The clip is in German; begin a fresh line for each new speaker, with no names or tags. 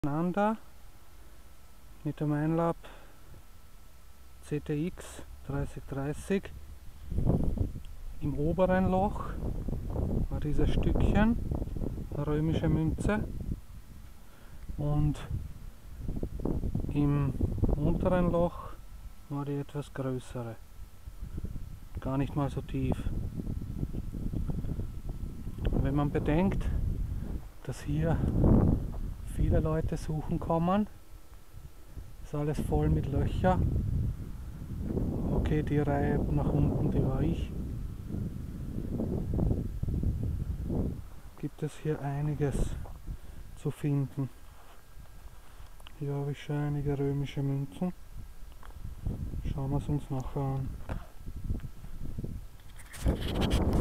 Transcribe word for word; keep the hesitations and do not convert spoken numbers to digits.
Nebeneinander mit dem Minelab C T X dreißig dreißig. Im oberen Loch war dieses Stückchen römische Münze und im unteren Loch war die etwas größere, gar nicht mal so tief. Wenn man bedenkt, dass hier viele Leute suchen kommen, ist alles voll mit Löchern. Okay, die Reihe nach unten, die war ich. Gibt es hier einiges zu finden. Hier habe ich schon einige römische Münzen. Schauen wir es uns nachher an.